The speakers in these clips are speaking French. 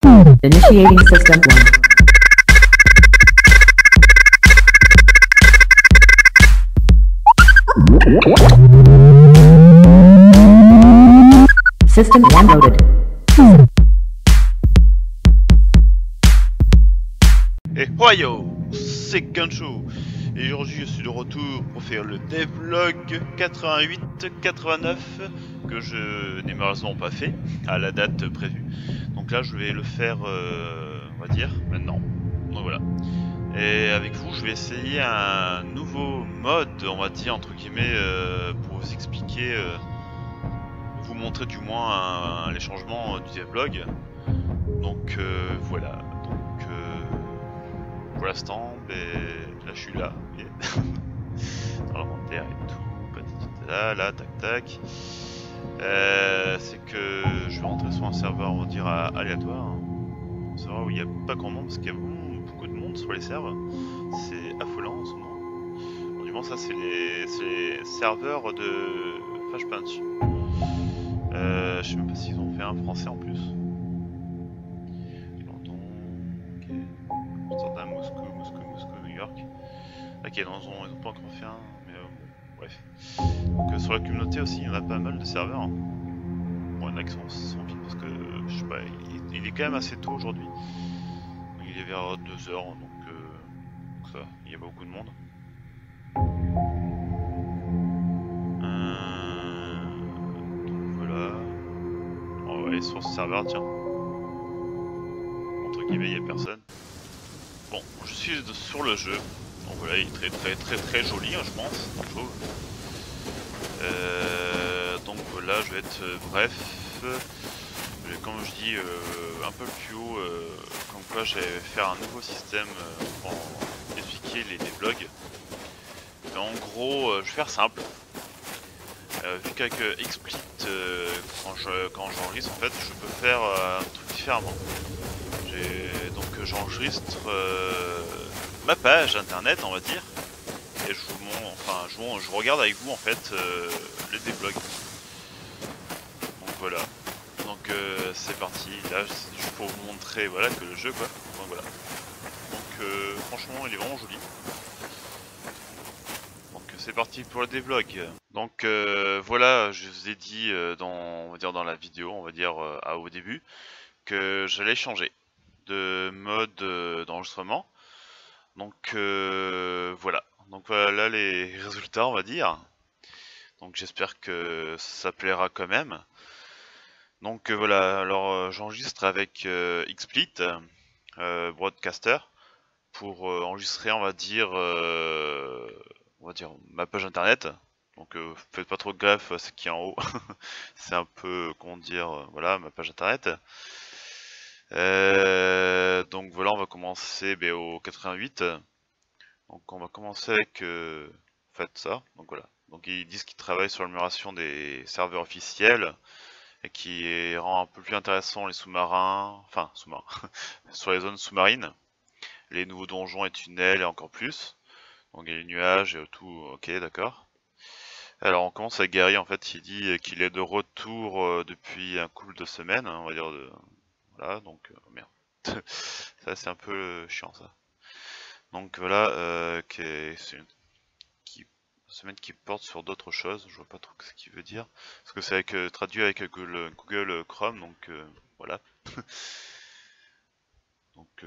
Initiating system 1. System 1 loaded. Et Ohio, c'est Gunshu. Et aujourd'hui je suis de retour pour faire le devlog 88-89 que je n'ai malheureusement pas fait à la date prévue. Donc là je vais le faire, on va dire, maintenant. Donc voilà. Et avec vous je vais essayer un nouveau mode, on va dire, entre guillemets, pour vous expliquer, vous montrer du moins les changements du devlog. Donc voilà. Pour l'instant, là je suis là, okay. Dans l'inventaire et tout, là, tac tac. C'est que je vais rentrer sur un serveur, on va dire, aléatoire. Un serveur où il n'y a pas grand monde, parce qu'il y a beaucoup de monde sur les serveurs. C'est affolant en ce moment. Bon, du moins ça c'est les serveurs de Flashpunch. Je sais même pas s'ils ont fait un français en plus. Amsterdam, Moscou, New York. Ok, ils ont pas encore fait un, mais bon, bref. Donc sur la communauté aussi, il y en a pas mal de serveurs. Bon, il y en a qui sont vides parce que, je sais pas, il est quand même assez tôt aujourd'hui. Il est vers 2h, donc ça, il y a beaucoup de monde. Donc voilà. On va aller sur ce serveur, tiens. Entre guillemets, il n'y a personne. Bon, je suis sur le jeu. Donc voilà, il est très joli, hein, je pense. Donc voilà, je vais être bref. Comme je dis un peu plus haut, comme quoi je vais faire un nouveau système pour expliquer les devlogs. En gros, je vais faire simple. Vu qu'avec XSplit, quand j'enregistre, en fait, je peux faire un truc différemment. Donc j'enregistre ma page internet, on va dire, et je vous montre, enfin je regarde avec vous en fait le devlog. Donc voilà. Donc c'est parti. Là juste pour vous montrer, voilà, que le jeu, quoi. Donc voilà. Donc franchement il est vraiment joli. Donc c'est parti pour le devlog. Donc voilà, je vous ai dit on va dire dans la vidéo, on va dire au début, que j'allais changer de mode d'enregistrement. Donc voilà. Donc voilà les résultats, on va dire. Donc j'espère que ça plaira quand même. Donc voilà, alors j'enregistre avec XSplit Broadcaster pour enregistrer, on va dire ma page internet. Donc faites pas trop gaffe à ce qui est en haut. C'est un peu, comment dire, voilà, ma page internet. Donc voilà, on va commencer au 88. Donc on va commencer avec en fait ça. Donc voilà. Donc ils disent qu'ils travaillent sur l'amélioration des serveurs officiels et qui rend un peu plus intéressant les sous-marins, enfin sous-marins, sur les zones sous-marines, les nouveaux donjons et tunnels et encore plus. Donc il y a les nuages et tout, ok, d'accord. Alors on commence avec Gary, en fait il dit qu'il est de retour depuis un couple de semaines, hein, on va dire voilà, donc merde. Ça c'est un peu chiant ça. Donc voilà, c'est une semaine qui porte sur d'autres choses, je vois pas trop ce qu'il veut dire, parce que c'est traduit avec Google Chrome, donc voilà. Donc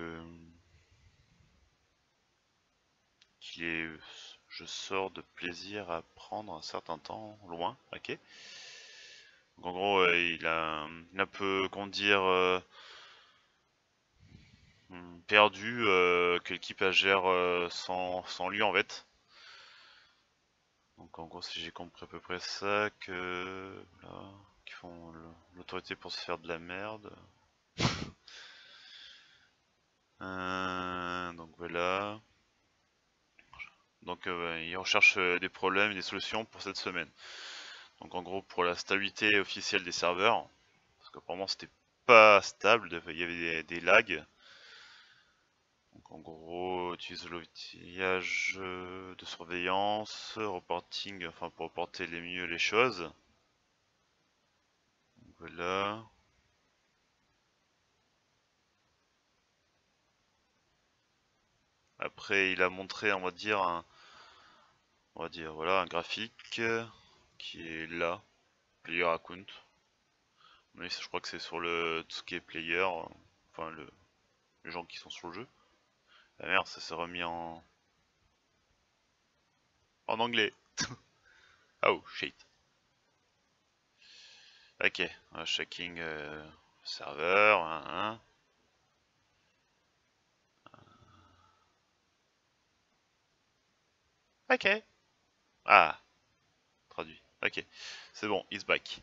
je sors de plaisir à prendre un certain temps loin, ok. Donc en gros il a un peu, comment dire, perdu, que l'équipe gère sans lui en fait. Donc en gros si j'ai compris à peu près ça, que là, qu'ils font l'autorité pour se faire de la merde. Donc voilà. Donc ils recherchent des problèmes et des solutions pour cette semaine. Donc en gros pour la stabilité officielle des serveurs, parce qu'apparemment c'était pas stable, il y avait des lags. Donc en gros, utilise l'outillage de surveillance, reporting, enfin pour reporter les mieux les choses. Donc voilà. Après il a montré on va dire voilà un graphique qui est là, player account. Mais je crois que c'est sur le tout ce qui est player, enfin les gens qui sont sur le jeu. Ah merde, ça s'est remis en anglais. Oh shit. Ok, checking serveur, Ok. Ah, traduit. Ok, c'est bon, he's back.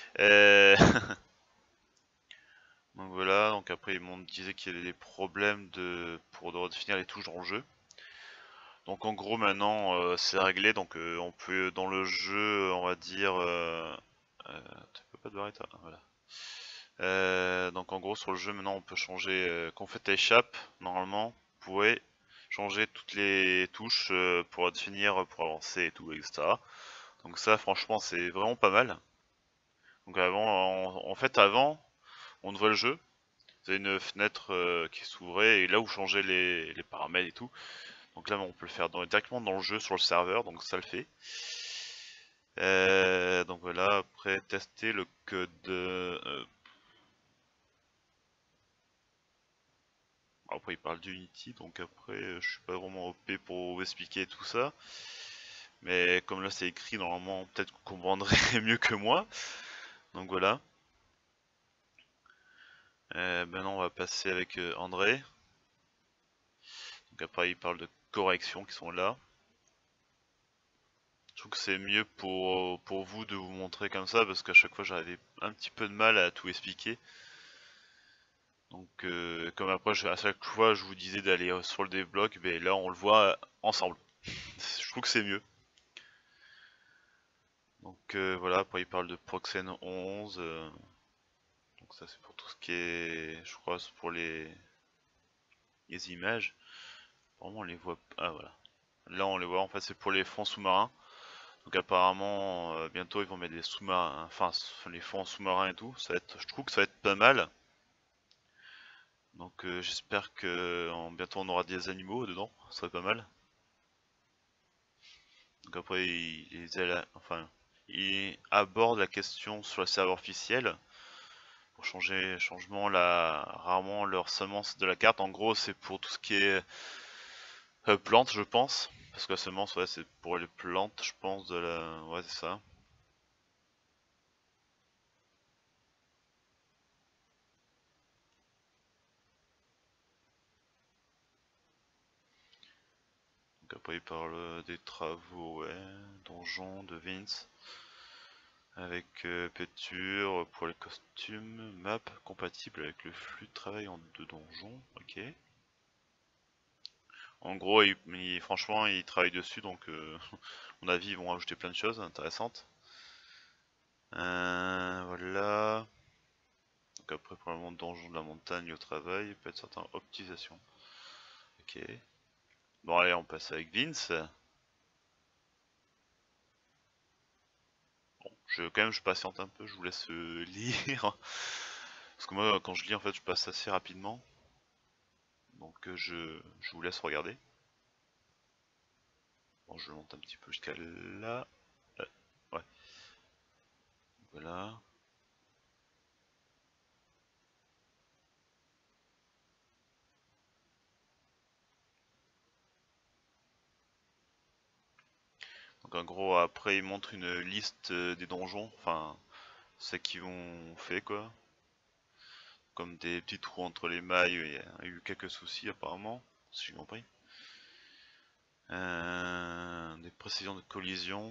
Donc voilà, donc après ils m'ont disait qu'il y avait des problèmes pour redéfinir les touches dans le jeu. Donc en gros maintenant c'est réglé, donc on peut dans le jeu on va dire tu peux pas te barrer toi, voilà. Donc en gros sur le jeu maintenant on peut changer quand on fait échappe normalement vous pouvez changer toutes les touches pour définir, pour avancer et tout etc. Donc ça franchement c'est vraiment pas mal. Donc avant en fait avant on ouvrait le jeu, vous avez une fenêtre qui s'ouvrait et là vous changez les paramètres et tout. Donc là on peut le faire directement dans le jeu sur le serveur, donc ça le fait. Donc voilà, après tester le code. Après il parle d'Unity, donc après je suis pas vraiment OP pour vous expliquer tout ça. Mais comme là c'est écrit, normalement peut-être que vous comprendrez mieux que moi. Donc voilà. Maintenant on va passer avec André. Donc après il parle de corrections qui sont là. Je trouve que c'est mieux pour vous de vous montrer comme ça parce qu'à chaque fois j'avais un petit peu de mal à tout expliquer. Donc comme après à chaque fois je vous disais d'aller sur le déblock, ben là on le voit ensemble. Je trouve que c'est mieux. Donc voilà, après il parle de Proxen 11. Donc ça c'est pour tout ce qui est, je crois, c'est pour les images. Vraiment on les voit, ah voilà. Là on les voit, en fait c'est pour les fonds sous-marins. Donc apparemment bientôt ils vont mettre des sous-marins, enfin les fonds sous-marins et tout. Ça va être, je trouve que ça va être pas mal. Donc j'espère que bientôt on aura des animaux dedans, ça serait pas mal. Donc après il aborde la question sur le serveur officiel. Pour changement rarement leur semence de la carte. En gros c'est pour tout ce qui est plantes je pense. Parce que la semence ouais c'est pour les plantes je pense ouais c'est ça. Donc après il parle des travaux, ouais, donjons de Vince. Avec Péture pour les costumes, map compatible avec le flux de travail de donjons, ok. En gros, franchement, il travaille dessus, donc à mon avis, ils vont ajouter plein de choses intéressantes. Voilà. Donc après, probablement donjon de la montagne au travail, peut-être certaines optimisations. Ok. Bon, allez, on passe avec Vince. Bon, je patiente un peu, je vous laisse lire. Parce que moi, quand je lis, en fait, je passe assez rapidement. Donc je vous laisse regarder. Bon, je monte un petit peu jusqu'à là. Ouais. Voilà. Donc en gros, après, il montre une liste des donjons. Enfin, ceux qui vont fait quoi. Comme des petits trous entre les mailles. Il y a eu quelques soucis apparemment, si j'ai compris. Des précisions de collision.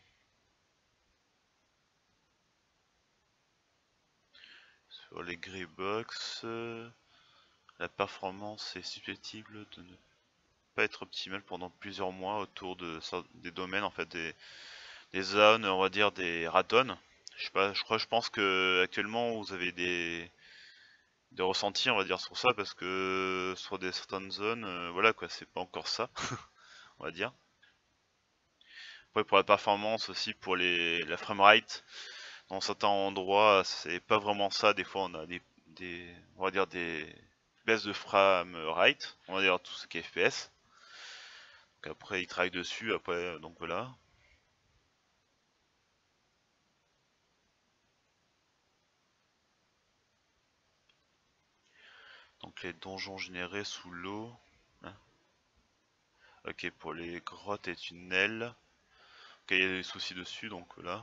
Sur les grey box. La performance est susceptible de ne pas être optimale pendant plusieurs mois autour des domaines, en fait, des zones, on va dire des ratons. Je sais pas, je pense que actuellement vous avez des ressentis, on va dire, sur ça, parce que sur certaines zones, voilà quoi, c'est pas encore ça, on va dire. Après pour la performance aussi, pour la framerate, dans certains endroits, c'est pas vraiment ça. Des fois, on a on va dire des baisses de framerate, on va dire tout ce qui est FPS. Donc après il travaille dessus, après donc voilà. Donc les donjons générés sous l'eau. Hein. Ok, pour les grottes et tunnels. Ok, il y a des soucis dessus, donc voilà.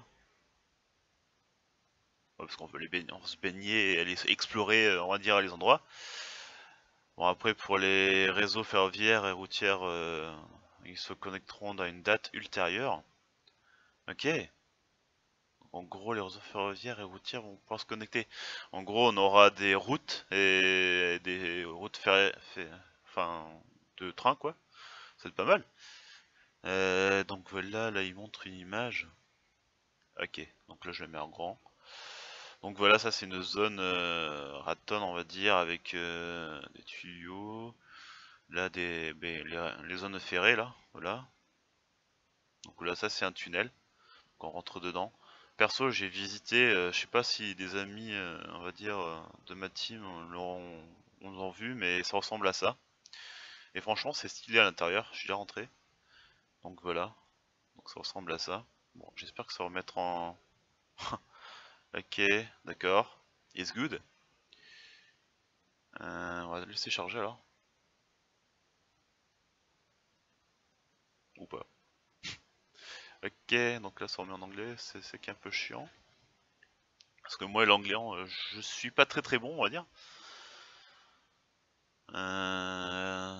Ouais, parce qu'on veut les baigner, on veut se baigner et aller explorer, on va dire, les endroits. Bon, après pour les réseaux ferroviaires et routières, ils se connecteront à une date ultérieure. Ok. En gros, les réseaux ferroviaires et routières vont pouvoir se connecter. En gros, on aura des routes et des routes enfin, de train, quoi. C'est pas mal. Donc voilà, là il montre une image. Ok, donc là je le mets en grand. Donc voilà, ça c'est une zone raton, on va dire, avec des tuyaux. Là, les zones ferrées, là, voilà. Donc là, ça c'est un tunnel. Donc on rentre dedans. Perso, j'ai visité, je sais pas si des amis, on va dire, de ma team l'ont vu, mais ça ressemble à ça. Et franchement, c'est stylé à l'intérieur, je suis déjà rentré. Donc voilà, donc ça ressemble à ça. Bon, j'espère que ça va remettre en... Ok, d'accord. It's good. On va le laisser charger alors. Ou pas. Ok, donc là ça remet en anglais, c'est qui est un peu chiant. Parce que moi l'anglais, je suis pas très bon, on va dire. Euh...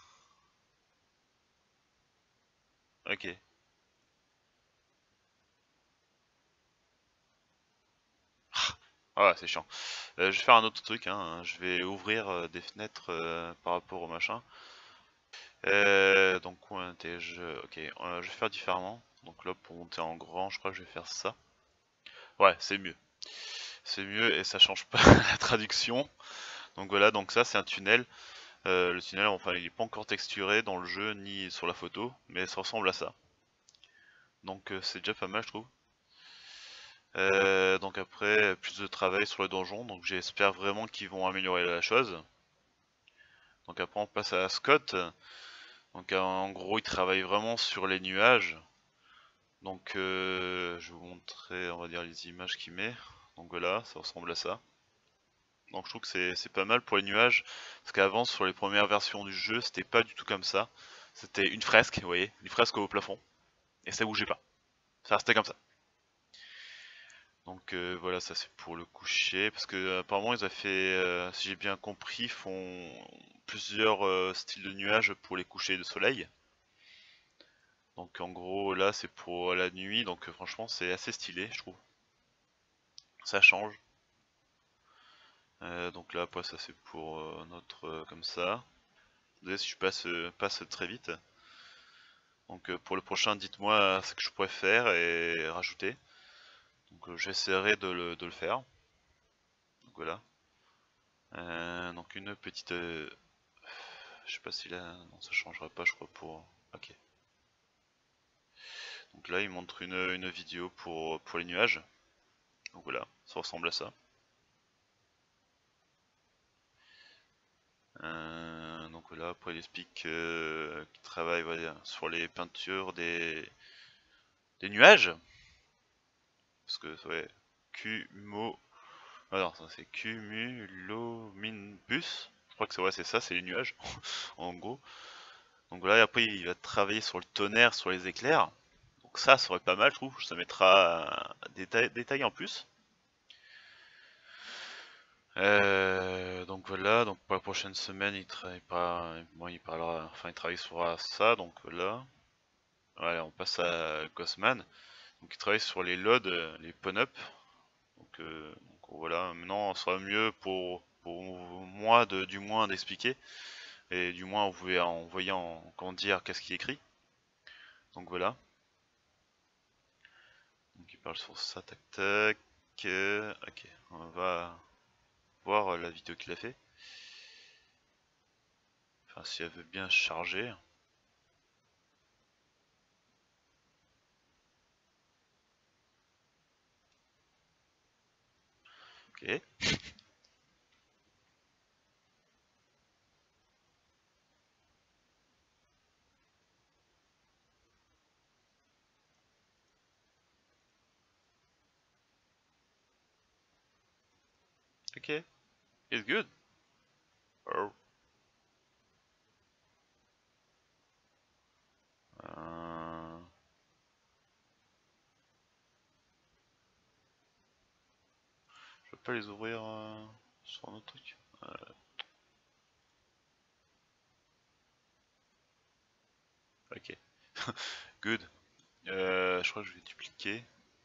Ok. Ah, c'est chiant. Je vais faire un autre truc, hein. Je vais ouvrir des fenêtres par rapport au machin. Donc, ok, je vais faire différemment. Donc là, pour monter en grand, je crois que je vais faire ça. Ouais, c'est mieux. C'est mieux et ça change pas la traduction. Donc voilà, donc ça c'est un tunnel. Le tunnel, enfin, il est pas encore texturé dans le jeu ni sur la photo, mais ça ressemble à ça. Donc c'est déjà pas mal, je trouve. Donc après, plus de travail sur le donjon, donc j'espère vraiment qu'ils vont améliorer la chose. Donc après on passe à Scott. Donc en gros il travaille vraiment sur les nuages. Donc je vais vous montrer on va dire les images qu'il met. Donc voilà, ça ressemble à ça. Donc je trouve que c'est pas mal pour les nuages. Parce qu'avant sur les premières versions du jeu c'était pas du tout comme ça. C'était une fresque, vous voyez, une fresque au plafond. Et ça bougeait pas. Ça restait comme ça. Donc voilà, ça c'est pour le coucher, parce que apparemment ils ont fait, si j'ai bien compris, ils font plusieurs styles de nuages pour les couchers de soleil. Donc en gros là c'est pour la nuit, donc franchement c'est assez stylé je trouve. Ça change. Donc là après ça c'est pour notre comme ça. Désolé si je passe très vite. Donc pour le prochain dites-moi ce que je pourrais faire et rajouter. Donc j'essaierai de le faire. Donc voilà. Donc une petite je sais pas si là... Non, ça changera pas, je crois, pour... Ok. Donc là, il montre une vidéo pour les nuages. Donc voilà, ça ressemble à ça. Donc voilà, après il explique qu'il travaille voilà, sur les peintures des nuages. Parce que, ouais, Cumo... Ah non, ça c'est Cumulonimbus. Je crois que c'est ça, c'est les nuages, en gros. Donc voilà, et après il va travailler sur le tonnerre, sur les éclairs. Donc ça serait pas mal, je trouve. Ça mettra des détails en plus. Donc voilà, donc pour la prochaine semaine, il travaille pas, bon, il parlera, enfin il travaille sur ça, donc là, voilà, on passe à Cosman, donc il travaille sur les loads, les pon-up, donc voilà, maintenant ça sera mieux pour moi du moins d'expliquer, et du moins vous pouvez en voyant, comment dire, qu'est-ce qui est écrit, donc voilà, donc il parle sur ça, tac tac, ok, on va voir la vidéo qu'il a fait, enfin si elle veut bien charger. Ok. Okay. It's good. Oh. Je peux pas les ouvrir sur un autre truc. Ok. Good. Je crois que je vais dupliquer.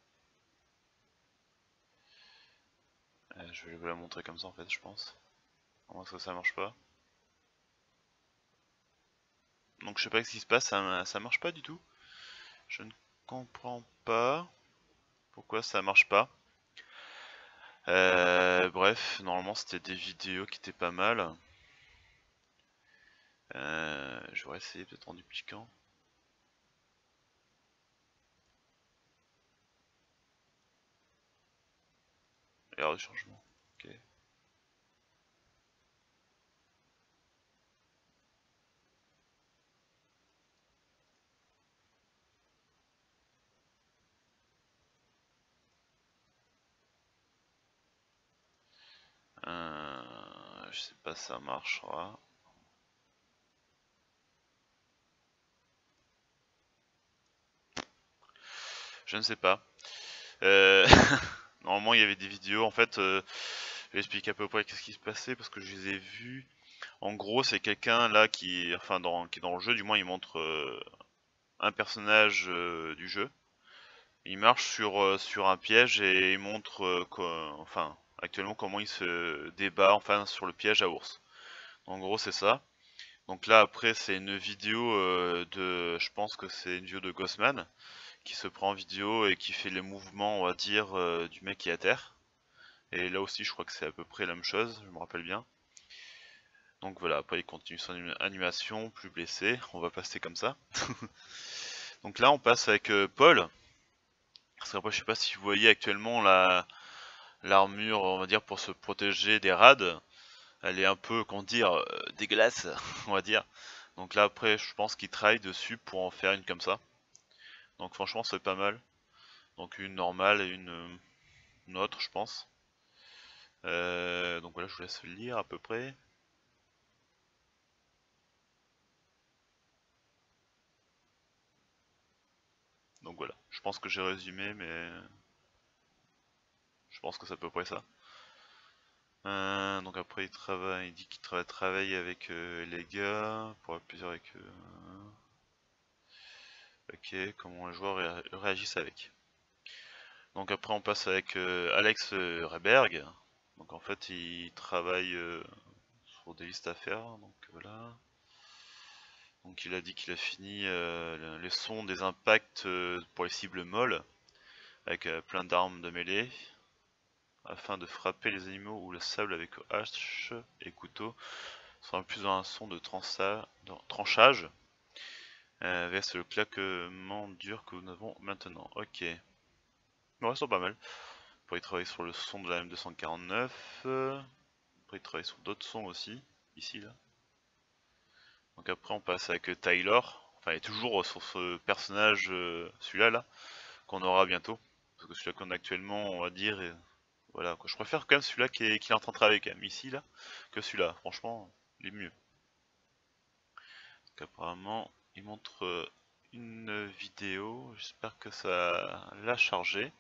Je vais vous la montrer comme ça en fait, je pense. À moins que ça marche pas. Donc je sais pas ce qui se passe, ça marche pas du tout. Je ne comprends pas pourquoi ça marche pas. Bref, normalement c'était des vidéos qui étaient pas mal. Je vais essayer peut-être en dupliquant. Erreur de changement. Ok. Je sais pas si ça marchera. Je ne sais pas. Normalement il y avait des vidéos en fait. Je vais expliquer à peu près qu'est-ce qui se passait parce que je les ai vus. En gros c'est quelqu'un là qui, enfin qui est dans le jeu, du moins il montre un personnage du jeu. Il marche sur un piège et il montre enfin actuellement comment il se débat enfin sur le piège à ours. En gros c'est ça. Donc là après c'est une vidéo je pense que c'est une vidéo de Ghostman qui se prend en vidéo et qui fait les mouvements on va dire du mec qui est à terre. Et là aussi je crois que c'est à peu près la même chose, je me rappelle bien. Donc voilà, après il continue son animation, plus blessé, on va passer comme ça. Donc là on passe avec Paul. Parce qu'après je sais pas si vous voyez actuellement l'armure on va dire pour se protéger des rades. Elle est un peu, comment dire, dégueulasse, on va dire. Donc là après je pense qu'il travaille dessus pour en faire une comme ça. Donc franchement c'est pas mal. Donc une normale et une autre je pense. Donc voilà, je vous laisse lire à peu près. Donc voilà, je pense que j'ai résumé, mais je pense que c'est à peu près ça. Donc après il dit qu'il travaille avec les gars, pour avoir plusieurs avec ok, comment les joueurs réagissent avec. Donc après on passe avec Alex Reberg. Donc en fait il travaille sur des listes à faire, donc voilà. Donc il a dit qu'il a fini les sons des impacts pour les cibles molles, avec plein d'armes de mêlée, afin de frapper les animaux ou le sable avec hache et couteau. Ce sera plus dans un son de tranchage, vers le claquement dur que nous avons maintenant. Ok. Bon, ça pas mal. Après il travaille sur le son de la M249. Après il travaille sur d'autres sons aussi, ici là. Donc après on passe avec Taylor. Enfin il est toujours sur ce personnage, celui-là là, qu'on aura bientôt. Parce que celui-là qu'on a actuellement on va dire, voilà quoi. Je préfère quand même celui-là qui est en train de travailler quand même ici là, que celui-là. Franchement, il est mieux. Donc apparemment il montre une vidéo, j'espère que ça l'a chargé.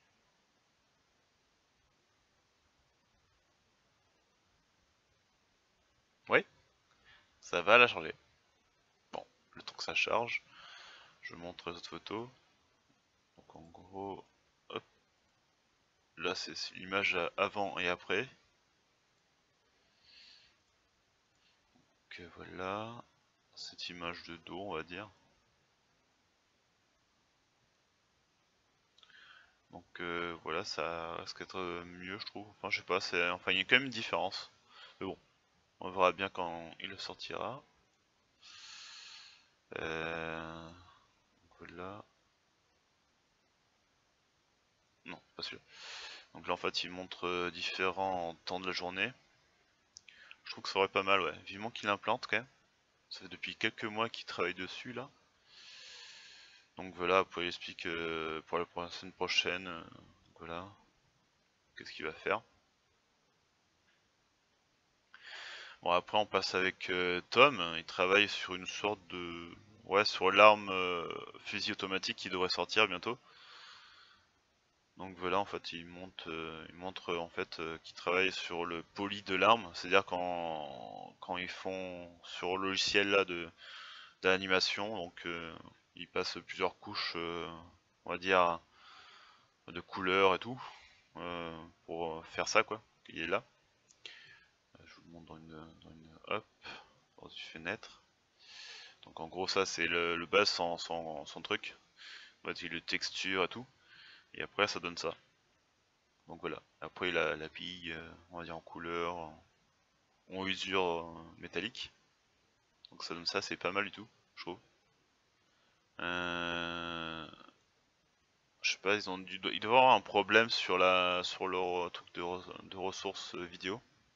Oui, ça va la charger. Bon, le temps que ça charge, je montre les autres photos. Donc en gros, hop, là c'est l'image avant et après. Donc voilà, cette image de dos on va dire. Donc voilà, ça risque d'être mieux je trouve. Enfin je sais pas, enfin il y a quand même une différence. Mais bon, on verra bien quand il le sortira. Donc voilà. Non, pas celui-là. Donc là en fait il montre différents temps de la journée. Je trouve que ça aurait pas mal, ouais. Vivement qu'il l'implante quand même. Ça fait depuis quelques mois qu'il travaille dessus là. Donc voilà, après il explique pour la semaine prochaine, voilà, qu'est-ce qu'il va faire. Bon, après on passe avec Tom, il travaille sur une sorte de... Ouais, sur l'arme fusil automatique qui devrait sortir bientôt. Donc voilà, en fait, il montre en fait qu'il travaille sur le poly de l'arme, c'est-à-dire quand ils font sur le logiciel là d'animation, donc ils passent plusieurs couches, on va dire, de couleurs et tout, pour faire ça quoi, qu'il est là. Je vous le montre hop, dans une fenêtre. Donc en gros ça c'est le base son truc, on va dire le texture et tout, et après ça donne ça. Donc voilà, après la bille, on va dire en couleur, en usure métallique. Donc ça donne ça, c'est pas mal du tout, je trouve. Je sais pas, ils doivent avoir un problème sur leur truc de ressources vidéo.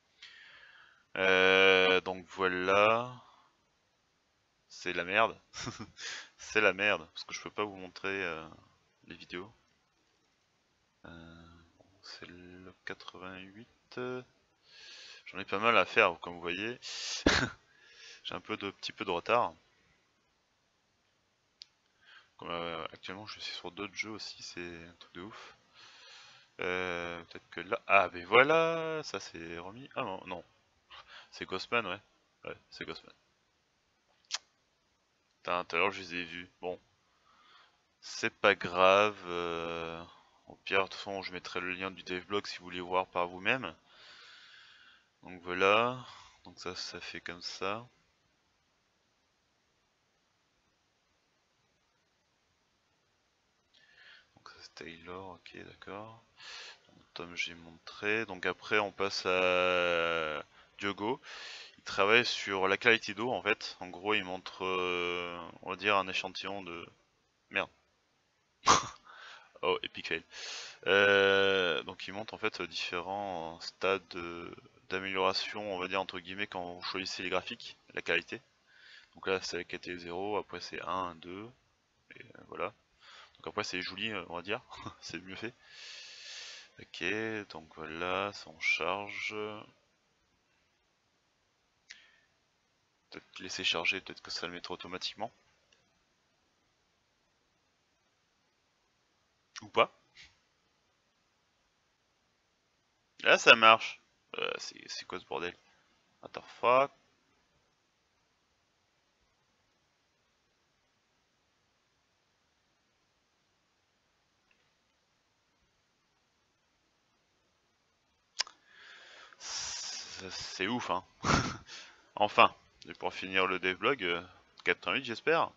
Donc voilà, c'est la merde. C'est la merde, parce que je peux pas vous montrer les vidéos. C'est le 88. J'en ai pas mal à faire, comme vous voyez. J'ai un petit peu de retard. Comme, actuellement, je suis sur d'autres jeux aussi, c'est un truc de ouf. Peut-être que là... Ah, mais voilà, ça c'est remis. Ah non, non. C'est Ghostman, ouais. Ouais, c'est Ghostman. Putain, tout à l'heure, je les ai vus. Bon, c'est pas grave. Au pire, de toute façon, je mettrai le lien du devblog si vous voulez voir par vous-même. Donc voilà. Donc ça fait comme ça. Donc ça c'est Taylor, ok, d'accord. Tom, j'ai montré. Donc après, on passe à Diogo. Il travaille sur la qualité d'eau en fait. En gros, il montre, on va dire, un échantillon de... Merde. Oh, epic fail. Donc il montre en fait différents stades d'amélioration, on va dire entre guillemets, quand vous choisissez les graphiques, la qualité. Donc là c'est la qualité 0, après c'est 1, 2, et voilà. Donc après c'est joli, on va dire, c'est mieux fait. Ok, donc voilà, ça en charge. Peut-être laisser charger, peut-être que ça le mettra automatiquement. Ou pas. Là ça marche. C'est quoi ce bordel? What the fuck? C'est ouf hein. Enfin, et pour finir le devlog, 4.8 j'espère.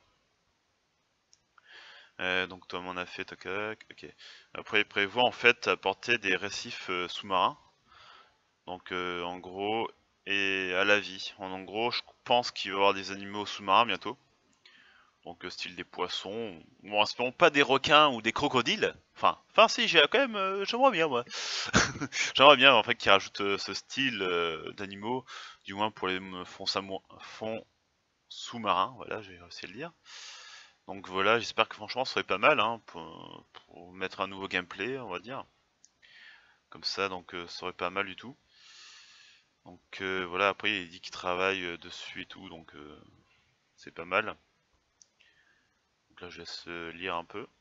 Donc Tom en a fait, toc, ok. Après il prévoit en fait apporter des récifs sous-marins. Donc en gros, et à la vie. En gros, je pense qu'il va y avoir des animaux sous-marins bientôt. Donc style des poissons. Bon, espérons pas des requins ou des crocodiles. Enfin si, j'ai quand même, j'aimerais bien moi. J'aimerais bien en fait qu'ils rajoutent ce style d'animaux, du moins pour les fonds sous-marins. Voilà, j'ai réussi à le dire. Donc voilà, j'espère que franchement ce serait pas mal hein, pour mettre un nouveau gameplay, on va dire. Comme ça, donc ce serait pas mal du tout. Donc voilà, après il dit qu'il travaille dessus et tout, donc c'est pas mal. Donc là je laisse lire un peu.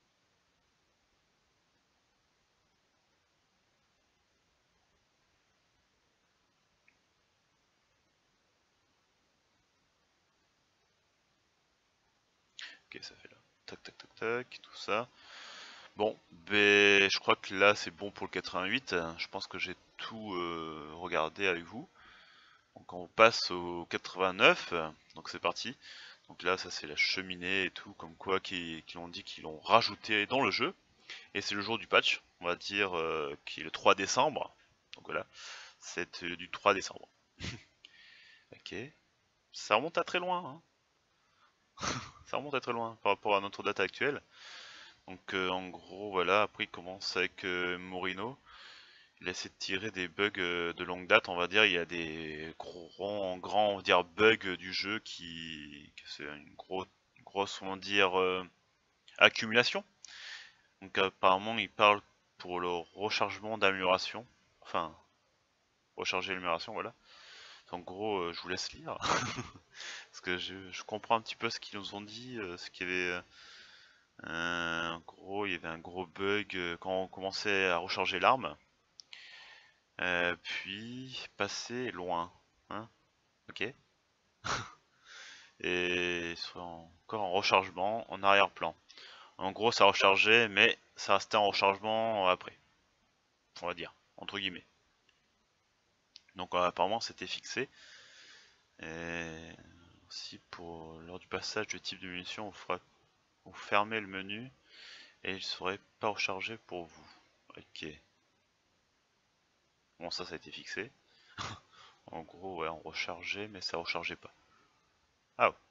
Ok, ça fait là. Tac tac tac tac, tout ça. Bon, ben, je crois que là c'est bon pour le 88. Je pense que j'ai tout regardé avec vous. Donc on passe au 89. Donc c'est parti. Donc là ça c'est la cheminée et tout, comme quoi qui ont dit qu'ils l'ont rajouté dans le jeu. Et c'est le jour du patch, on va dire, qui est le 3 décembre. Donc voilà, c'est du 3 décembre. Ok, ça remonte à très loin, hein. Ça remonte à très loin par rapport à notre date actuelle. Donc en gros, voilà, après il commence avec Morino. Il essaie de tirer des bugs de longue date, on va dire. Il y a des grands on va dire, bugs du jeu que c'est une grosse, on va dire, accumulation. Donc apparemment, il parle pour le rechargement d'amélioration. Enfin, recharger l'amélioration, voilà. En gros, je vous laisse lire. Parce que je comprends un petit peu ce qu'ils nous ont dit, ce qu'il y avait... en gros, il y avait un gros bug quand on commençait à recharger l'arme. Puis passer loin. Hein, ok. Et soit encore en rechargement en arrière-plan. En gros, ça rechargeait, mais ça restait en rechargement après. On va dire, entre guillemets. Donc apparemment c'était fixé. Et aussi pour lors du passage de type de munition, vous fermez le menu et il ne serait pas rechargé pour vous. Ok. Bon, ça a été fixé. En gros, ouais, on rechargeait, mais ça rechargeait pas. Ah ouais.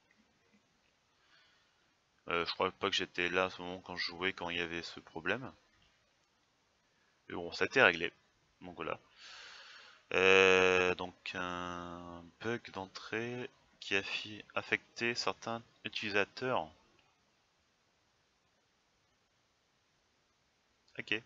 Je crois pas que j'étais là à ce moment quand je jouais, quand il y avait ce problème. Mais bon, ça a été réglé. Donc voilà. Donc un bug d'entrée qui a affecté certains utilisateurs. Ok.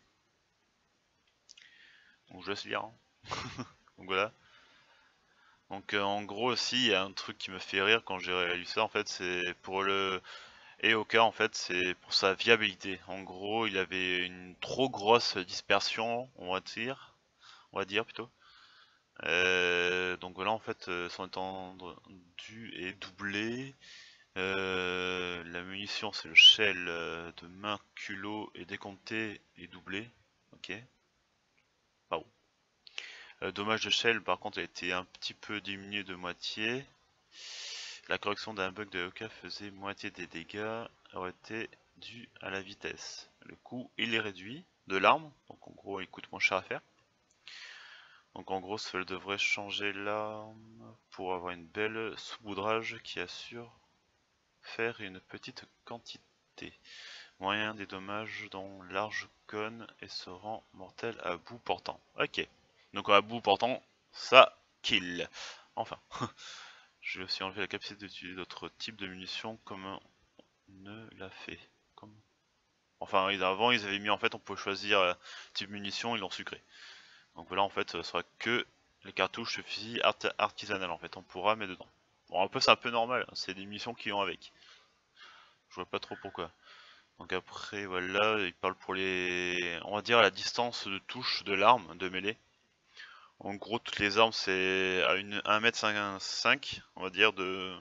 Donc je laisse lire. Hein. Donc voilà. Donc en gros aussi, il y a un truc qui me fait rire quand j'ai lu ça en fait, c'est pour le EOK en fait, c'est pour sa viabilité. En gros, il avait une trop grosse dispersion, on va dire plutôt. Donc voilà en fait, son étendue est doublée. La munition, c'est le shell de main culot et décompté et doublé. Ok. Pardon. Dommage de shell, par contre, a été un petit peu diminué de moitié. La correction d'un bug de EOK faisait moitié des dégâts, aurait été due à la vitesse. Le coût, il est réduit de l'arme, donc en gros, il coûte moins cher à faire. Donc en gros, cela devrait changer l'arme pour avoir une belle saupoudrage qui assure faire une petite quantité. Moyen des dommages dans large cône et se rend mortel à bout portant. Ok. Donc à bout portant, ça kill. Enfin. Je vais aussi enlever la capacité d'utiliser d'autres types de munitions comme on ne l'a fait. Enfin, avant ils avaient mis en fait on pouvait choisir type munition, ils l'ont sucré. Donc voilà en fait ce sera que les cartouches fusil artisanales en fait, on pourra mettre dedans. Bon un peu c'est un peu normal, hein, c'est des munitions qui ont avec. Je vois pas trop pourquoi. Donc après voilà, il parle pour les... on va dire la distance de touche de l'arme de mêlée. En gros toutes les armes c'est à 1m5 on va dire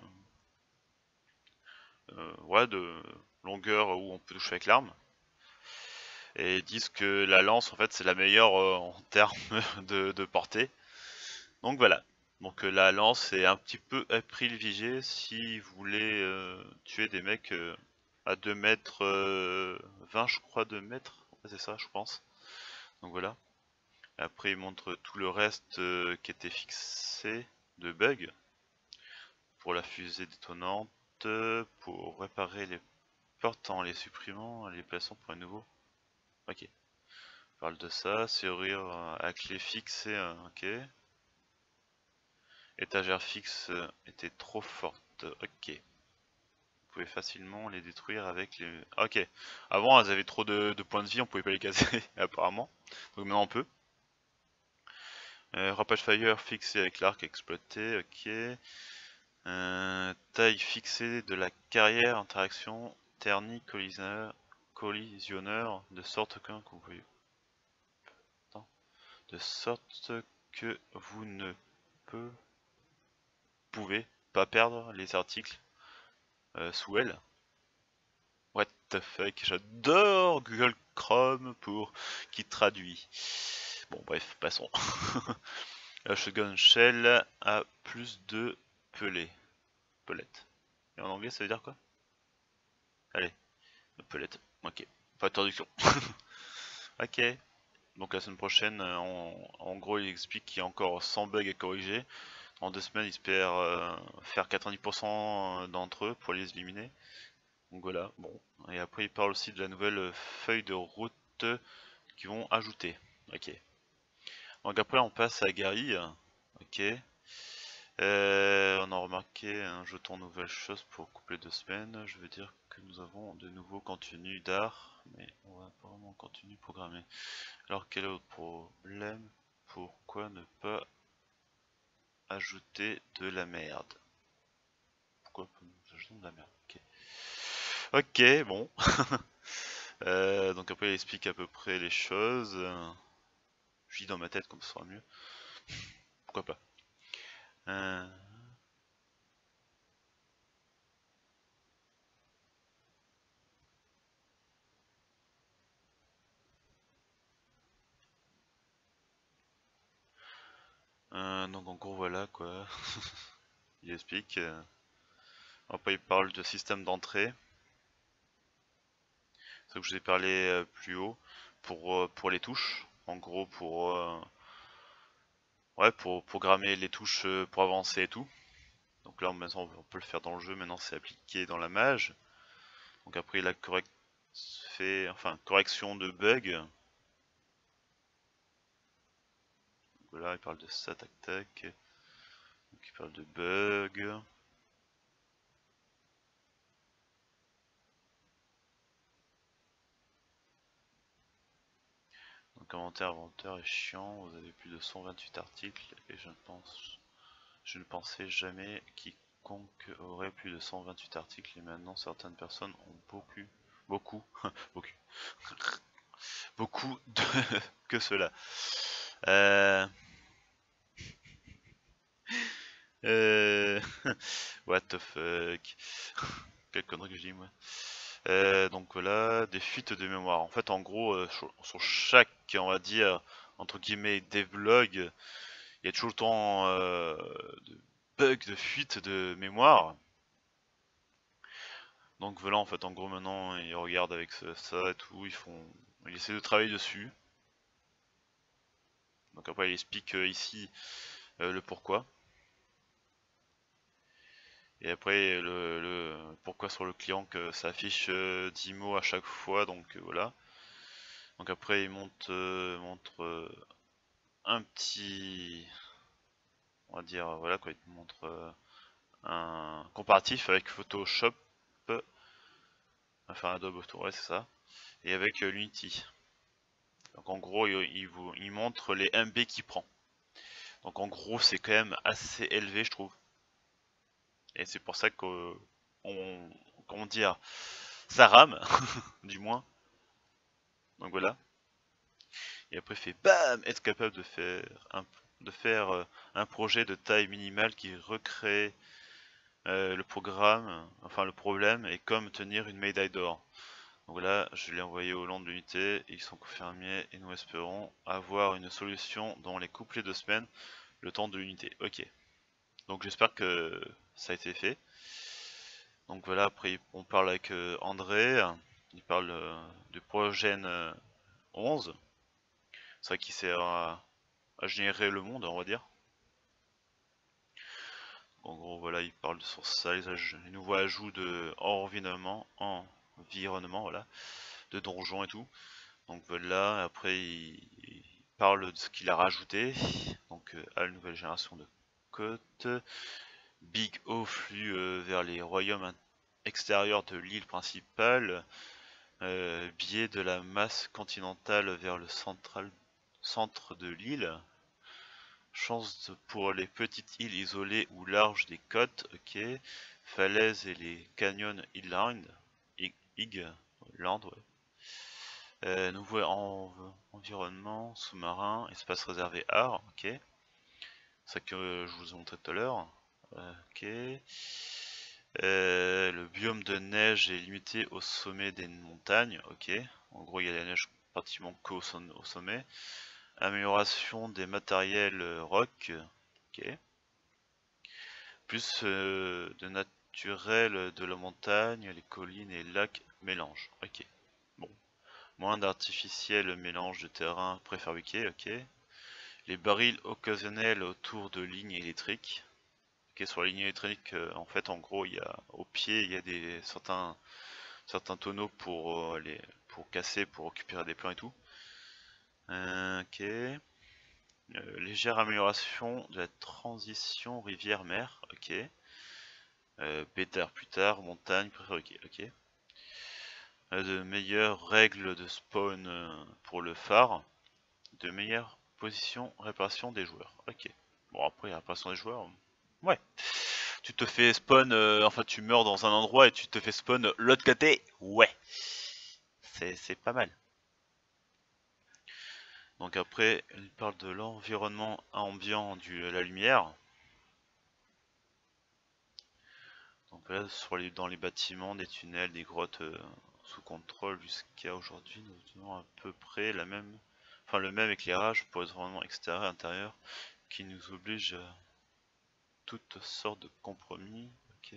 ouais, de longueur où on peut toucher avec l'arme. Et ils disent que la lance en fait c'est la meilleure en termes de portée. Donc voilà. Donc la lance est un petit peu privilégiée si vous voulez tuer des mecs à 2 mètres 20 je crois, 2 mètres. Ouais, c'est ça je pense. Donc voilà. Après il montre tout le reste qui était fixé de bugs. Pour la fusée détonante, pour réparer les portes en les supprimant, en les plaçant pour un nouveau. Ok. On parle de ça, serrure à clé fixe, ok. Étagère fixe était trop forte, ok. Vous pouvez facilement les détruire avec les... Ok. Avant elles avaient trop de points de vie, on pouvait pas les casser apparemment. Donc maintenant on peut. Rapage fire fixé avec l'arc exploité, ok. Taille fixée de la carrière, interaction, ternie, collisionneur, de sorte que vous pouvez... de sorte que vous ne pouvez pas perdre les articles sous elle. What the fuck, j'adore Google Chrome pour qui traduit. Bon bref, passons. La shotgun shell a plus de pelettes. Et en anglais ça veut dire quoi? Allez, pelette, ok. Pas de traduction. Ok. Donc la semaine prochaine, en gros il explique qu'il y a encore 100 bugs à corriger. En 2 semaines, il espère faire 90% d'entre eux pour les éliminer. Donc voilà, bon. Et après, il parle aussi de la nouvelle feuille de route qu'ils vont ajouter. Ok. Donc après, on passe à Gary. Ok. On a remarqué un jeton nouvelle chose pour couper 2 semaines. Je veux dire que nous avons de nouveaux contenus d'art, mais on va pas vraiment continuer programmé. Alors quel est votre problème? Pourquoi ne pas ajouter de la merde. Pourquoi nous ajoutons de la merde? Ok, bon. Donc après il explique à peu près les choses. Je dis dans ma tête comme ça sera mieux. Pourquoi pas. Donc en gros voilà quoi. Il explique. Après il parle de système d'entrée. C'est ce que je vous ai parlé plus haut. Pour les touches. En gros pour programmer les touches pour avancer et tout. Donc là maintenant on peut le faire dans le jeu, maintenant c'est appliqué dans la mage. Donc après la correction de bugs. Donc là il parle de ça, tac tac. Donc il parle de bugs. Donc commentaire inventeur est chiant, vous avez plus de 128 articles et je ne pensais jamais quiconque aurait plus de 128 articles et maintenant certaines personnes ont beaucoup beaucoup de que cela. What the fuck. Quelle connerie que je dis moi. Donc voilà, des fuites de mémoire. En fait, en gros, sur chaque, on va dire, entre guillemets, devlog, il y a toujours le temps de bugs, de fuite de mémoire. Donc voilà, en fait, en gros, maintenant, ils regardent avec ça et tout, ils essaient de travailler dessus. Donc après, il explique ici le pourquoi. Et après, le pourquoi sur le client que ça affiche 10 mots à chaque fois, donc voilà. Donc après, il montre un petit, on va dire, voilà quoi, il montre un comparatif avec Photoshop, enfin Adobe Auto, ouais c'est ça, et avec l'Unity. Donc en gros, il montre les MB qu'il prend. Donc en gros, c'est quand même assez élevé, je trouve. Et c'est pour ça que comment dire, ça rame, du moins. Donc voilà. Et après, il fait BAM, être capable de faire un projet de taille minimale qui recrée le programme, enfin le problème, et comme tenir une médaille d'or. Donc là, je l'ai envoyé au long de l'unité, ils sont confirmés et nous espérons avoir une solution dans les couplets de semaines, le temps de l'unité. Ok. Donc j'espère que ça a été fait. Donc voilà, après on parle avec André, il parle du Progène 11. C'est vrai qu'il sert à générer le monde, on va dire. En gros, voilà, il parle sur ça, les nouveaux ajouts de environnement, voilà, de donjons et tout. Donc voilà, après il parle de ce qu'il a rajouté, donc à la nouvelle génération de côtes, Big O flux vers les royaumes extérieurs de l'île principale, biais de la masse continentale vers le centre de l'île, chance pour les petites îles isolées ou larges des côtes, ok, falaises et les canyons inland, ouais. Nouveau environnement, sous-marin, espace réservé art, ok. Ça que je vous ai montré tout à l'heure. Ok. Le biome de neige est limité au sommet des montagnes, ok. En gros, il y a la neige pratiquement qu'au sommet. Amélioration des matériels rock, ok. Plus de naturel de la montagne, les collines et lacs mélange, ok. Bon. Moins d'artificiel mélange de terrain préfabriqué, ok. Les barils occasionnels autour de lignes électriques. Ok, sur la ligne électrique, en fait, en gros, au pied, il y a certains tonneaux pour casser, pour récupérer des plans et tout. Ok. Légère amélioration de la transition rivière-mer, ok. Better plus tard, montagne préfabriquée, ok. De meilleures règles de spawn pour le phare. De meilleures positions réparation des joueurs, ok. Bon après l'impression des joueurs, ouais. Tu te fais spawn, enfin tu meurs dans un endroit et tu te fais spawn l'autre côté, ouais. C'est pas mal. Donc après, il parle de l'environnement ambiant de la lumière. Donc là, dans les bâtiments, des tunnels, des grottes sous contrôle jusqu'à aujourd'hui, nous tenons à peu près le même éclairage pour les environnements extérieurs et intérieurs qui nous oblige à toutes sortes de compromis. Ok,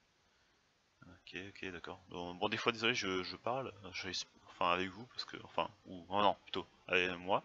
ok, d'accord. Bon, des fois, désolé, je parle, enfin avec vous, parce que, enfin, ou, oh non, plutôt, avec moi.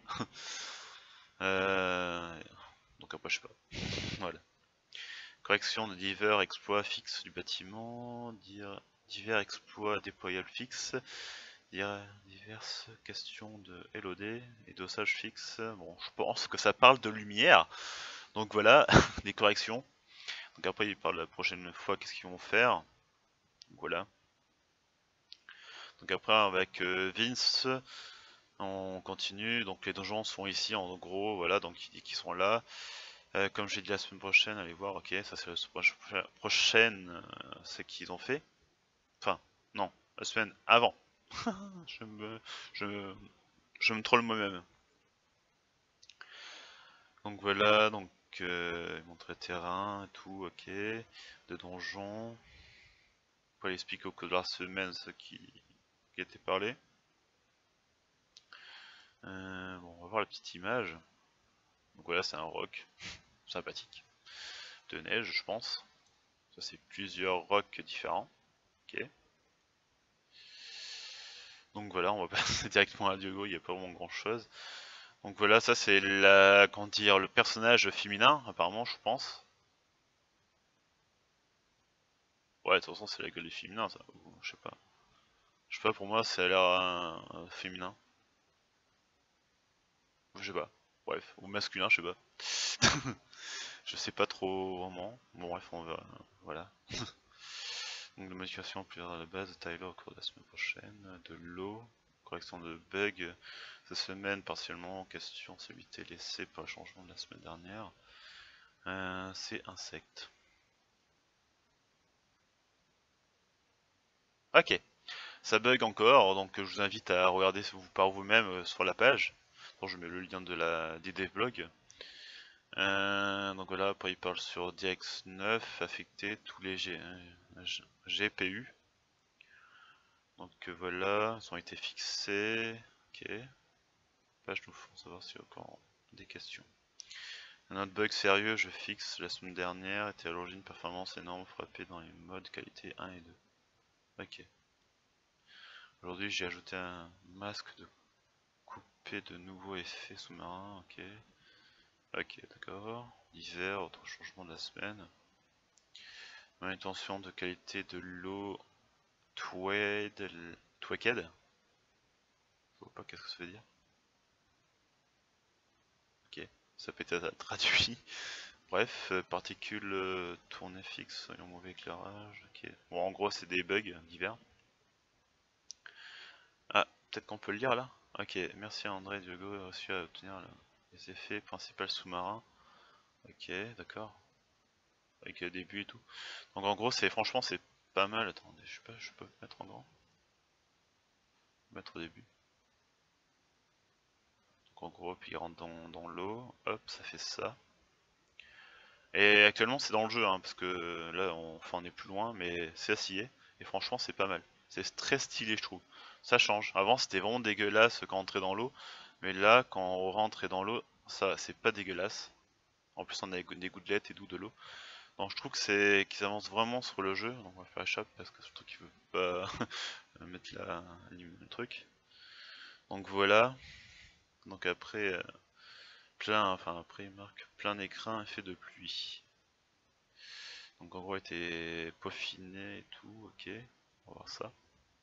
Euh, donc après, je sais pas. Voilà. Correction de divers exploits fixes du bâtiment, divers exploits déployables fixes, diverses questions de LOD et dosage fixe. Bon, je pense que ça parle de lumière. Donc voilà, des corrections. Donc après, il parle la prochaine fois qu'est-ce qu'ils vont faire. Donc voilà. Donc après, avec Vince, on continue. Donc les donjons sont ici en gros, voilà, donc il dit qu'ils sont là. Comme j'ai dit la semaine prochaine, allez voir, ok, ça c'est la semaine prochaine, c'est qu'ils ont fait. Enfin, non, la semaine avant. je me, je, je me troll moi-même. Donc voilà, donc montrer terrain et tout, ok. De donjons. Pour aller expliquer au cours de la semaine ce qui était parlé. Bon, on va voir la petite image. Donc voilà, c'est un roc sympathique. De neige, je pense. Ça, c'est plusieurs rocs différents. Ok. Donc voilà, on va passer directement à Diogo, il n'y a pas vraiment grand chose. Donc voilà, ça c'est comment dire, le personnage féminin, apparemment, je pense. Ouais, de toute façon, c'est la gueule des féminins, ça. Ou, je sais pas. Je sais pas, pour moi, ça a l'air féminin. Je sais pas. Bref, ou masculin, je sais pas. Je sais pas trop vraiment. Bon, bref, on va. Voilà. Donc, de modification plus à la base de Tyler au cours de la semaine prochaine. De l'eau. Correction de bugs. Cette semaine, partiellement, question, celui-ci laissé par le changement de la semaine dernière. C'est insectes. Ok. Ça bug encore, donc je vous invite à regarder par vous-même sur la page. Bon, je mets le lien de des devlogs. Donc voilà, après il parle sur DX9, affecter tous les GPU. Donc voilà, ils ont été fixés. Ok. Page nous font savoir s'il y a encore des questions. Un autre bug sérieux, je fixe la semaine dernière, était à l'origine performance énorme frappé dans les modes qualité 1 et 2. Ok. Aujourd'hui j'ai ajouté un masque de couper de nouveaux effets sous-marins, ok. Ok, d'accord. Hiver, autre changement de la semaine. Manutention de qualité de l'eau Tweaked. Je vois pas qu'est-ce que ça veut dire. Ok, ça peut être traduit. Bref, particules tournées fixes, ayant mauvais éclairage. Ok. Bon, en gros, c'est des bugs divers. Ah, peut-être qu'on peut le lire là. Ok, merci à André Diogo a réussi à obtenir les effets principaux sous-marins. Ok, d'accord. Avec le début et tout. Donc en gros, franchement, c'est pas mal. Attendez, je sais pas, je peux mettre en grand. Mettre au début. Donc en gros, puis il rentre dans l'eau. Hop, ça fait ça. Et actuellement, c'est dans le jeu, hein, parce que là, on est plus loin, mais c'est assis. Et franchement, c'est pas mal. C'est très stylé, je trouve. Ça change. Avant, c'était vraiment dégueulasse quand on rentrait dans l'eau. Mais là, quand on rentrait dans l'eau, ça, c'est pas dégueulasse. En plus, on a des gouttelettes et de l'eau. Donc, je trouve que qu'ils avancent vraiment sur le jeu. Donc, on va faire échappe parce que surtout qu'il veut pas mettre le truc. Donc voilà. Donc après, après, il marque plein écrin effet de pluie. Donc en gros, il était peaufiné et tout, ok. On va voir ça.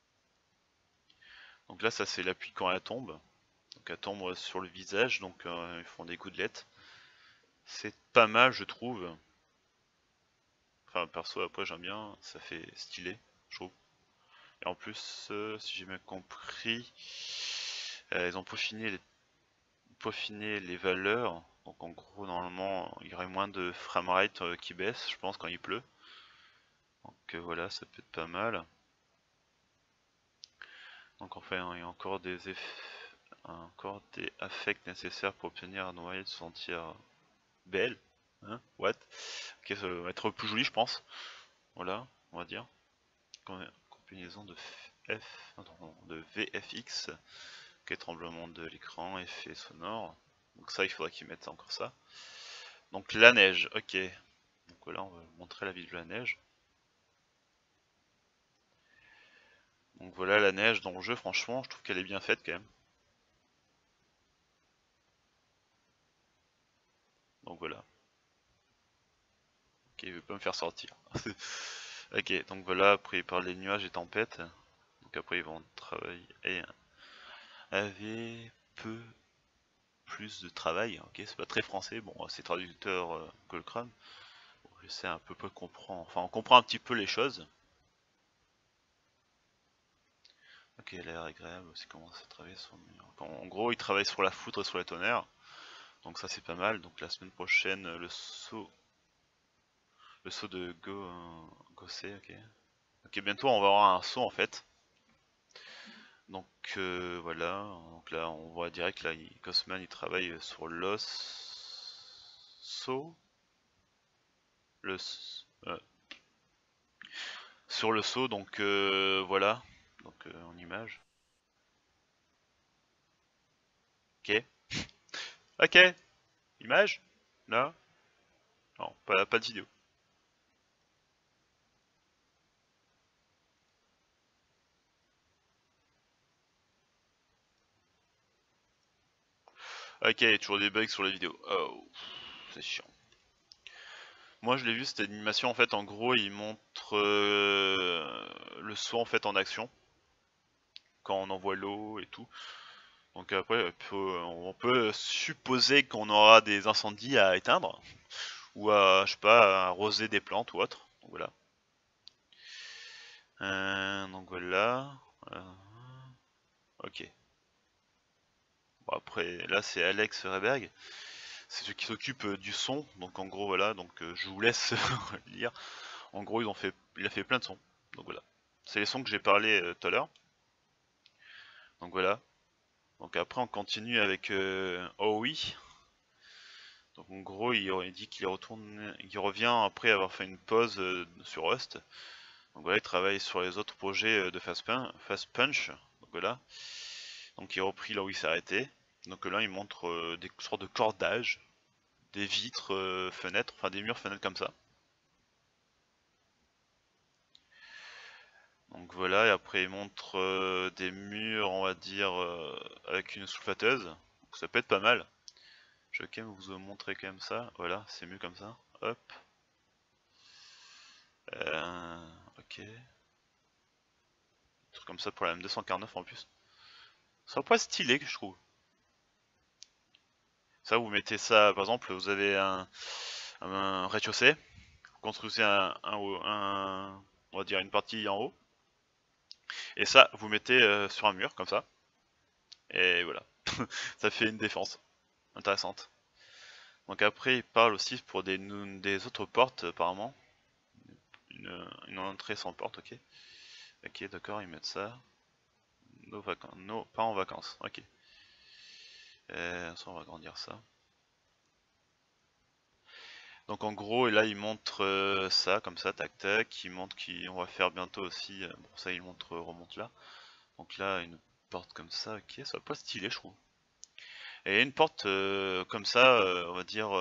Donc là, ça c'est la pluie quand elle tombe. Donc elle tombe sur le visage, donc ils font des gouttelettes. C'est pas mal, je trouve. Enfin, perso, après, j'aime bien, ça fait stylé, je trouve. Et en plus, si j'ai bien compris, ils ont peaufiné les valeurs. Donc en gros normalement il y aurait moins de framerate qui baisse je pense quand il pleut. Donc voilà, ça peut être pas mal. Donc enfin il y a encore des affects nécessaires pour obtenir un noyau de sentir belle. Hein? What? Ok, ça va être plus joli je pense. Voilà, on va dire. Combinaison de de VFX. Ok, tremblement de l'écran, effet sonore. Donc ça il faudra qu'ils mettent encore ça. Donc la neige, ok. Donc voilà, on va montrer la vie de la neige. Donc voilà la neige dans le jeu, franchement, je trouve qu'elle est bien faite quand même. Donc voilà. Ok, il veut pas me faire sortir. Ok, donc voilà, après il parle des nuages et tempêtes. Donc après ils vont travailler avec peu plus de travail. Ok, c'est pas très français, bon c'est traducteur Colcram. Bon, je sais un peu comprendre, enfin on comprend un petit peu les choses. Ok, l'air agréable, c'est comment ça travaille sur le mur. En gros il travaille sur la foudre et sur les tonnerres. Donc ça c'est pas mal. Donc la semaine prochaine le saut de Gossé, ok. Ok, bientôt on va avoir un saut en fait. Donc voilà, donc là on voit direct là, Cosman il travaille sur saut, le euh, sur le saut, donc voilà, donc en image. Ok, ok, image, là, non, pas de vidéo. Ok, toujours des bugs sur les vidéos. Oh, c'est chiant. Moi je l'ai vu cette animation en fait, en gros il montre le saut en fait en action quand on envoie l'eau et tout. Donc après on peut supposer qu'on aura des incendies à éteindre ou à je sais pas à arroser des plantes ou autre. Donc voilà. Donc voilà. Euh, ok. Bon, après là c'est Alex Reberg. C'est celui qui s'occupe du son. Donc en gros voilà. Donc je vous laisse lire. En gros il a fait plein de sons. Donc voilà. C'est les sons que j'ai parlé tout à l'heure. Donc voilà. Donc après on continue avec Oh oui. Donc en gros il dit qu'il revient après avoir fait une pause sur Rust. Donc voilà, il travaille sur les autres projets de Fast Punch. Donc voilà. Donc il a repris là où il s'est arrêté. Donc là il montre des sortes de cordages, des vitres, fenêtres, enfin des murs fenêtres comme ça. Donc voilà, et après il montre des murs, on va dire, avec une sulfateuse. Donc ça peut être pas mal. Je vais quand même vous montrer quand même ça. Voilà, c'est mieux comme ça. Hop. Ok. Un truc comme ça pour la M249 en plus. Ça pas stylé que je trouve. Ça vous mettez ça, par exemple, vous avez un rez-de-chaussée, vous construisez on va dire une partie en haut, et ça vous mettez sur un mur comme ça, et voilà. Ça fait une défense intéressante. Donc après il parle aussi pour des autres portes apparemment. Une entrée sans porte, ok. Ok, d'accord, ils mettent ça. Nos vacances. No, pas en vacances, ok. Ça on va agrandir ça. Donc en gros, et là il montre ça, comme ça, tac tac, il montre qu'on va faire bientôt aussi, bon ça il montre, remonte là. Donc là, une porte comme ça, ok, ça va pas stylé je trouve. Et une porte comme ça, on va dire,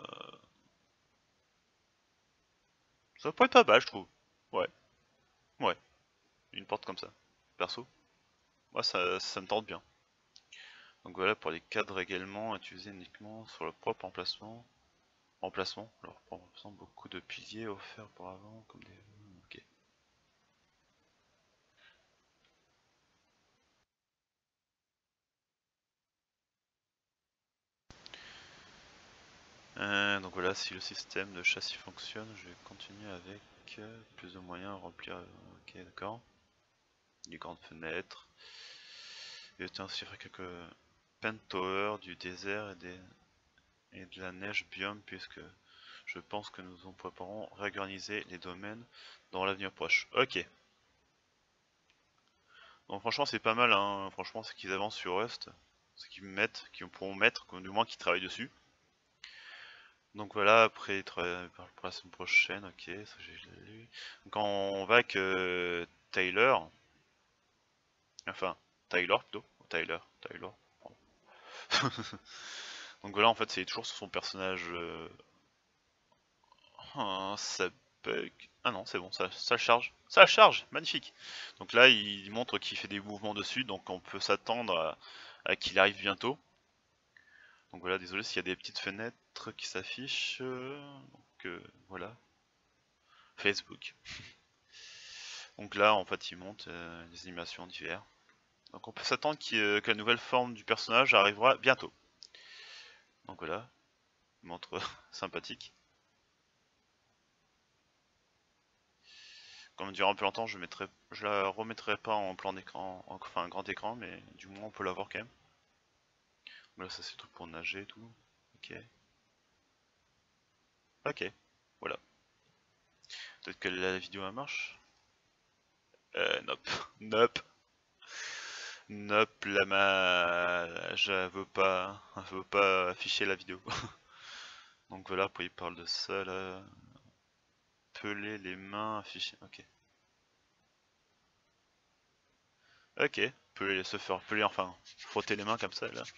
ça va pas être pas mal je trouve. Ouais, ouais, une porte comme ça, perso. Moi ça me tente bien. Donc voilà pour les cadres également, utilisés uniquement sur le propre emplacement. Alors pour emplacement, beaucoup de piliers offerts auparavant, comme des... Ok. Donc voilà, si le système de châssis fonctionne, je vais continuer avec plus de moyens à remplir. Ok, d'accord. Des grandes fenêtres. Et ainsi faire quelques pentowers du désert et des et de la neige biome, puisque je pense que nous préparons réorganiser les domaines dans l'avenir proche. Ok. Donc franchement c'est pas mal, hein. Franchement c'est qu'ils avancent sur Rust, ce qu'ils mettent, qu'ils pourront mettre, du moins qu'ils travaillent dessus. Donc voilà, après pour la semaine prochaine, ok, ça j'ai lu. Donc on va avec Taylor, enfin Taylor plutôt, Tyler. Donc voilà, en fait c'est toujours sur son personnage. Ça bug. Ah non, c'est bon, ça charge. Ça charge, magnifique. Donc là il montre qu'il fait des mouvements dessus, donc on peut s'attendre à qu'il arrive bientôt. Donc voilà, désolé s'il y a des petites fenêtres qui s'affichent. Donc voilà, Facebook. Donc là, en fait, il monte des animations diverses. Donc on peut s'attendre que la nouvelle forme du personnage arrivera bientôt. Donc voilà, montre sympathique. Comme durant un peu longtemps, je la remettrai pas en plan d'écran, enfin un grand écran, mais du moins on peut l'avoir quand même. Voilà, ça c'est le truc pour nager et tout. Ok. Ok, voilà. Peut-être que la vidéo elle marche. Nope. Nope. Nope, je veux pas afficher la vidéo. Donc voilà, après il parle de ça là. Peler les mains, afficher. Ok. Ok. Se faire peler, enfin, frotter les mains comme ça là.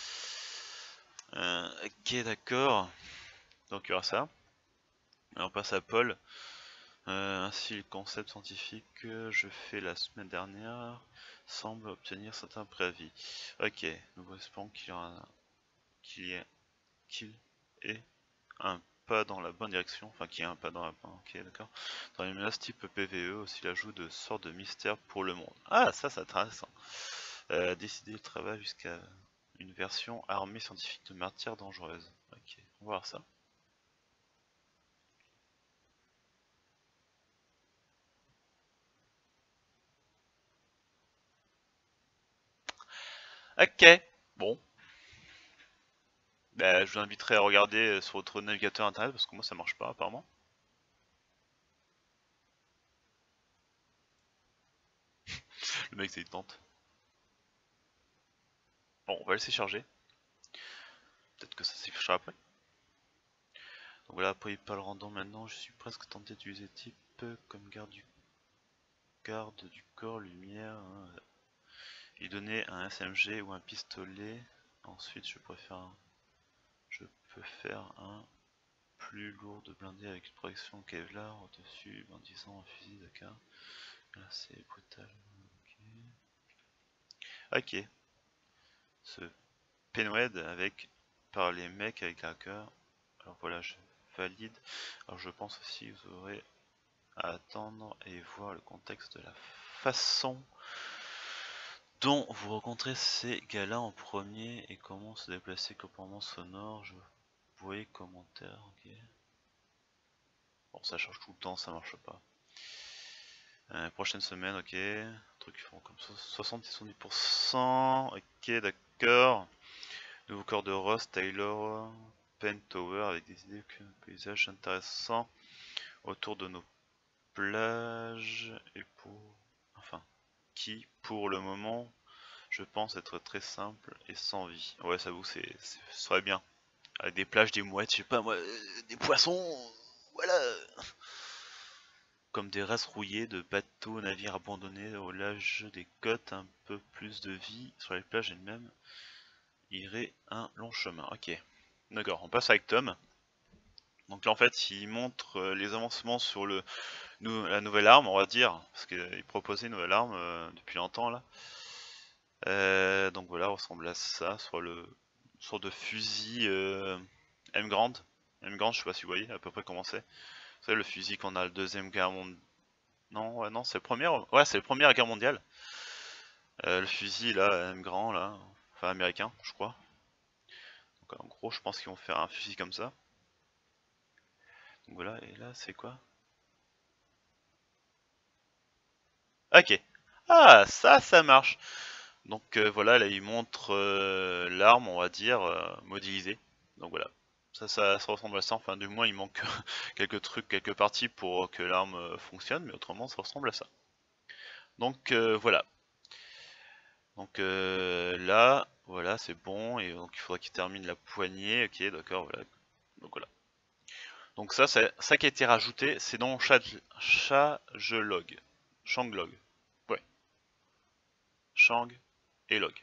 Ok, d'accord. Donc il y aura ça. Et on passe à Paul. Ainsi, le concept scientifique que je fais la semaine dernière semble obtenir certains préavis. Ok, nous espérons qu'il ait un pas dans la bonne direction, enfin qu'il y ait un pas dans la bonne. Ok, d'accord. Dans les menaces type PVE, aussi l'ajout de sortes de mystères pour le monde. Ah, ça c'est intéressant. Décider le travail jusqu'à une version armée scientifique de matière dangereuse. Ok, on va voir ça. Ok, bon. Bah, je vous inviterai à regarder sur votre navigateur internet parce que moi ça marche pas apparemment. Le mec c'est tente. Bon, on va laisser charger. Peut-être que ça s'affichera après. Donc voilà, après il parle random maintenant. Je suis presque tenté d'utiliser type comme garde du corps, lumière. Hein. Et donner un SMG ou un pistolet. Ensuite je peux faire un plus lourd de blindé avec une protection Kevlar au-dessus en disant un fusil d'accord. Là c'est brutal. Ok. Ce Penwed avec par les mecs avec la cœur. Alors voilà, je valide. Alors je pense aussi que vous aurez à attendre et voir le contexte de la façon dont vous rencontrez ces gars-là en premier et comment se déplacer couramment sonore. Je voyais commentaire, ok. Bon, ça change tout le temps, ça marche pas. Prochaine semaine, ok. Trucs qui font comme ça, 70-70%. Ok, d'accord. Nouveau corps de Ross, Taylor, Penn Tower avec des idées de paysage intéressants autour de nos plages et qui pour le moment je pense être très simple et sans vie. Ouais, ça vous ce serait bien. Avec des plages, des mouettes, je sais pas moi, des poissons, voilà. Comme des races rouillées de bateaux, navires abandonnés au large des côtes, un peu plus de vie sur les plages elles-mêmes. Irait un long chemin. Ok. D'accord, on passe avec Tom. Donc là en fait il montre les avancements sur la nouvelle arme on va dire, parce qu'il proposait une nouvelle arme depuis longtemps là. Donc voilà, ressemble à ça, sur le sorte de fusil M grande. M grande, je sais pas si vous voyez à peu près comment c'est. Vous savez le fusil qu'on a le deuxième guerre mondiale. Non, ouais, non, c'est le premier. Ouais, c'est le première guerre mondiale. Le fusil là, M grand là, enfin américain, je crois. Donc en gros, je pense qu'ils vont faire un fusil comme ça. Donc voilà, et là c'est quoi? Ok. Ah, ça marche. Donc voilà, là il montre l'arme, on va dire, modélisée. Donc voilà. Ça ressemble à ça, enfin du moins il manque quelques trucs, quelques parties pour que l'arme fonctionne, mais autrement ça ressemble à ça. Donc voilà. Donc là, voilà, c'est bon, et donc il faudra qu'il termine la poignée, ok, d'accord, voilà. Donc voilà. Donc ça qui a été rajouté, c'est dans changelog. Changelog. Ouais. Chang et log.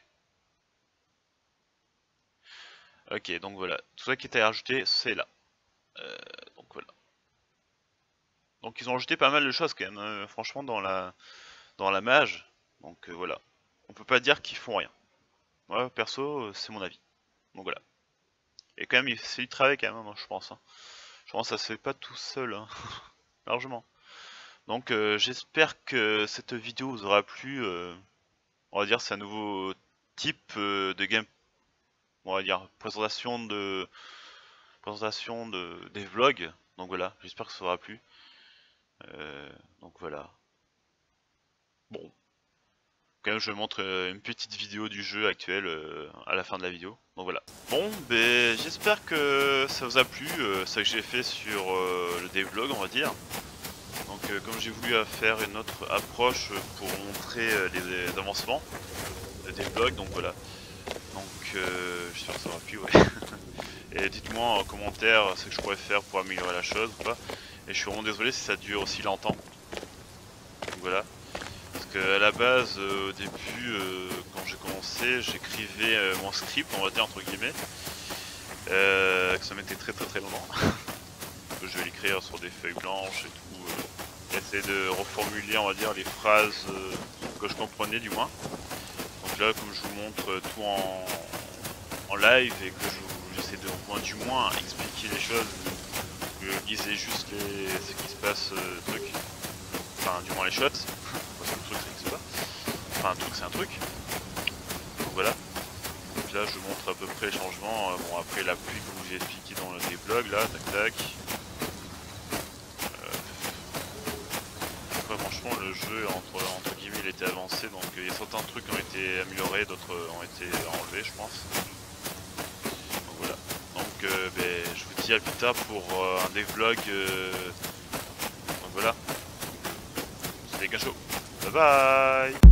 Ok, donc voilà. Tout ça qui a été rajouté, c'est là. Donc voilà. Donc ils ont rajouté pas mal de choses quand même, franchement, dans la mage. Donc voilà. On peut pas dire qu'ils font rien. Moi, perso, c'est mon avis. Donc voilà. Et quand même, c'est du travail quand même, hein, je pense. Hein. Je pense que ça se fait pas tout seul, hein. Largement. Donc j'espère que cette vidéo vous aura plu. On va dire c'est un nouveau type de game. On va dire présentation des vlogs. Donc voilà, j'espère que ça vous aura plu. Donc voilà. Bon. Quand même je montre une petite vidéo du jeu actuel à la fin de la vidéo. Donc voilà. Bon, ben j'espère que ça vous a plu, ça que j'ai fait sur le devlog, on va dire. Donc comme j'ai voulu faire une autre approche pour montrer les avancements de devlog, donc voilà. Donc j'espère que ça vous a plu, ouais. Et dites-moi en commentaire ce que je pourrais faire pour améliorer la chose ou pas. Et je suis vraiment désolé si ça dure aussi longtemps. Donc voilà. Parce qu'à la base, au début, quand j'ai commencé, j'écrivais mon script, on va dire entre guillemets. Que ça mettait très longtemps. Je vais l'écrire sur des feuilles blanches et tout. Essayer de reformuler, on va dire, les phrases que je comprenais du moins. Donc là, comme je vous montre tout en live et que j'essaie de du moins expliquer les choses, que je lisais juste ce qui se passe, truc. Enfin, du moins les shots. Parce que le truc, ça n'existe pas. Enfin, un truc, c'est un truc. Donc voilà. Donc là, je vous montre à peu près les changements. Bon, après la pluie, comme j'ai expliqué dans les vlogs, là, tac tac. Après, franchement, le jeu, entre guillemets, il était avancé. Donc il y a certains trucs qui ont été améliorés, d'autres ont été enlevés, je pense. Donc voilà. Donc ben, je vous dis à plus tard pour un devlog. Donc voilà. C'était Gacho. Bye bye.